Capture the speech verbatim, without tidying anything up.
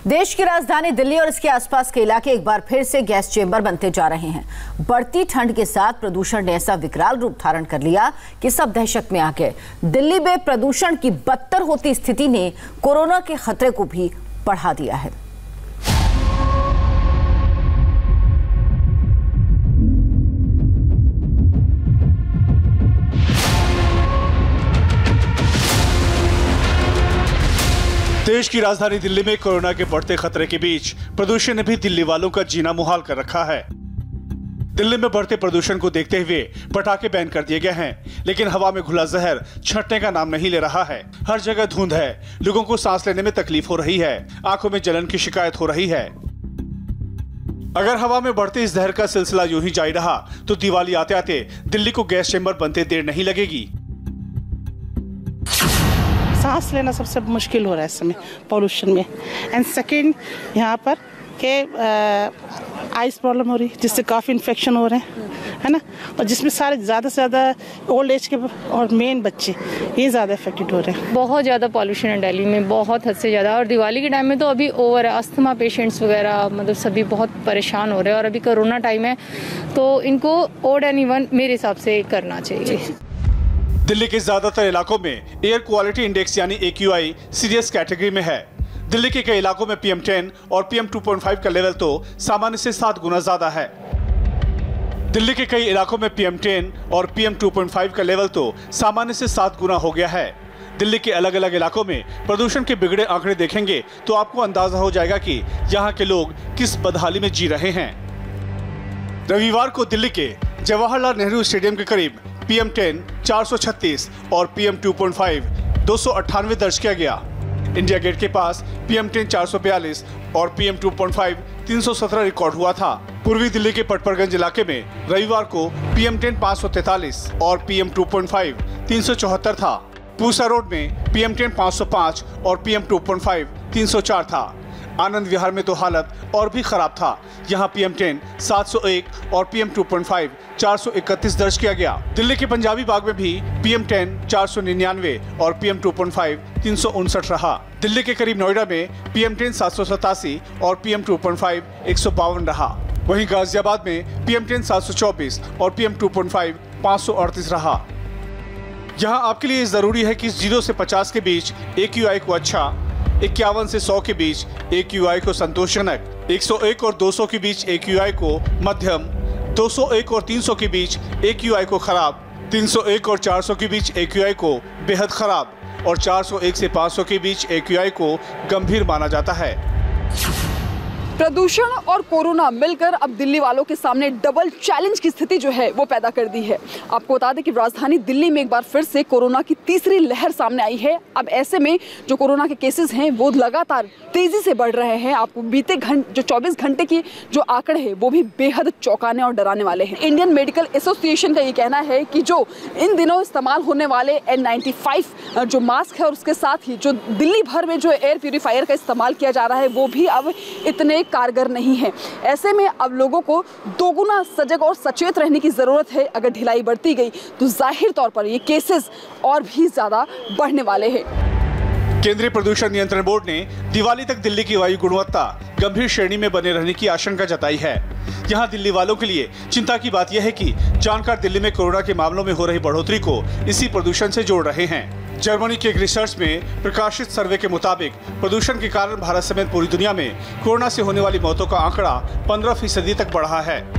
देश की राजधानी दिल्ली और इसके आसपास के इलाके एक बार फिर से गैस चेंबर बनते जा रहे हैं। बढ़ती ठंड के साथ प्रदूषण ने ऐसा विकराल रूप धारण कर लिया कि सब दहशत में आ गए। दिल्ली में प्रदूषण की बदतर होती स्थिति ने कोरोना के खतरे को भी बढ़ा दिया है। देश की राजधानी दिल्ली में कोरोना के बढ़ते खतरे के बीच प्रदूषण ने भी दिल्ली वालों का जीना मुहाल कर रखा है। दिल्ली में बढ़ते प्रदूषण को देखते हुए पटाखे बैन कर दिए गए हैं, लेकिन हवा में घुला जहर छंटने का नाम नहीं ले रहा है। हर जगह धुंध है, लोगों को सांस लेने में तकलीफ हो रही है, आंखों में जलन की शिकायत हो रही है। अगर हवा में बढ़ते इस जहर का सिलसिला यूं ही जारी रहा तो दिवाली आते आते दिल्ली को गैस चेंबर बनते देर नहीं लगेगी। सांस लेना सबसे मुश्किल हो रहा है इस समय पॉल्यूशन में। एंड सेकंड यहाँ पर के आइस प्रॉब्लम हो रही है, जिससे काफ़ी इन्फेक्शन हो रहे हैं, है ना। और जिसमें सारे ज़्यादा से ज़्यादा ओल्ड एज के और मेन बच्चे ये ज़्यादा इफेक्टेड हो रहे हैं। बहुत ज़्यादा पॉल्यूशन है दिल्ली में, बहुत हद से ज़्यादा। और दिवाली के टाइम में तो अभी ओवर है, अस्थमा पेशेंट्स वगैरह मतलब सभी बहुत परेशान हो रहे हैं। और अभी कोरोना टाइम है तो इनको ओड एंड इवन मेरे हिसाब से करना चाहिए। दिल्ली के ज्यादातर इलाकों में एयर क्वालिटी इंडेक्स यानी A Q I serious category में है। दिल्ली के कई इलाकों में पी एम टेन और P M two point five का लेवल तो सामान्य से सात गुना ज्यादा है। दिल्ली के कई इलाकों में पी एम टेन और P M two point five का लेवल तो सामान्य से सात गुना हो गया है। दिल्ली के अलग अलग इलाकों में प्रदूषण के बिगड़े आंकड़े देखेंगे तो आपको अंदाजा हो जाएगा कि यहाँ के लोग किस बदहाली में जी रहे हैं। रविवार को दिल्ली के जवाहरलाल नेहरू स्टेडियम के करीब पी एम टेन चार सौ छत्तीस और P M two point five दो सौ अट्ठानवे दर्ज किया गया। इंडिया गेट के पास पी एम टेन चार सौ बयालीस और P M two point five तीन सौ सत्रह रिकॉर्ड हुआ था। पूर्वी दिल्ली के पटपरगंज इलाके में रविवार को पी एम टेन पाँच सौ तैंतालीस और P M two point five तीन सौ चौहत्तर था। पूसा रोड में पी एम टेन पाँच सौ पाँच और P M two point five तीन सौ चार था। आनंद विहार में तो हालत और भी खराब था। यहाँ पी एम टेन सात सौ एक और P M two point five चार सौ इकतीस दर्ज किया गया। दिल्ली के पंजाबी बाग में भी पी एम टेन चार सौ निन्यानवे और P M two point five तीन सौ उनसठ रहा। दिल्ली के करीब नोएडा में पी एम टेन सात सौ सतासी और P M two point five एक सौ बावन रहा। वहीं गाजियाबाद में पी एम टेन सात सौ चौबीस और P M two point five पाँच सौ अड़तीस रहा। यहाँ आपके लिए जरूरी है कि जीरो से पचास के बीच ए क्यू आई को अच्छा, इक्यावन से सौ के बीच ए क्यू आई को संतोषजनक, एक सौ एक और दो सौ के बीच ए क्यू आई को मध्यम, दो सौ एक और तीन सौ के बीच ए क्यू आई को खराब, तीन सौ एक और चार सौ के बीच ए क्यू आई को बेहद खराब और चार सौ एक से पाँच सौ के बीच ए क्यू आई को गंभीर माना जाता है। प्रदूषण और कोरोना मिलकर अब दिल्ली वालों के सामने डबल चैलेंज की स्थिति जो है वो पैदा कर दी है। आपको बता दें कि राजधानी दिल्ली में एक बार फिर से कोरोना की तीसरी लहर सामने आई है। अब ऐसे में जो कोरोना के केसेस हैं वो लगातार तेजी से बढ़ रहे हैं। आपको बीते घंटे जो चौबीस घंटे की जो आंकड़े हैं वो भी बेहद चौंकाने और डराने वाले हैं। इंडियन मेडिकल एसोसिएशन का ये कहना है कि जो इन दिनों इस्तेमाल होने वाले एन नाइन्टी फाइव जो मास्क है और उसके साथ ही जो दिल्ली भर में जो एयर प्यूरीफायर का इस्तेमाल किया जा रहा है वो भी अब इतने कारगर नहीं है। ऐसे में अब लोगों को दोगुना सजग और सचेत रहने की जरूरत है। अगर ढिलाई बढ़ती गई तो जाहिर तौर पर ये केसेस और भी ज्यादा बढ़ने वाले हैं। केंद्रीय प्रदूषण नियंत्रण बोर्ड ने दिवाली तक दिल्ली की वायु गुणवत्ता गंभीर श्रेणी में बने रहने की आशंका जताई है। यहाँ दिल्ली वालों के लिए चिंता की बात यह है कि जानकार दिल्ली में कोरोना के मामलों में हो रही बढ़ोतरी को इसी प्रदूषण से जोड़ रहे हैं। जर्मनी के एक रिसर्च में प्रकाशित सर्वे के मुताबिक प्रदूषण के कारण भारत समेत पूरी दुनिया में कोरोना से होने वाली मौतों का आंकड़ा पंद्रह फीसदी तक बढ़ा है।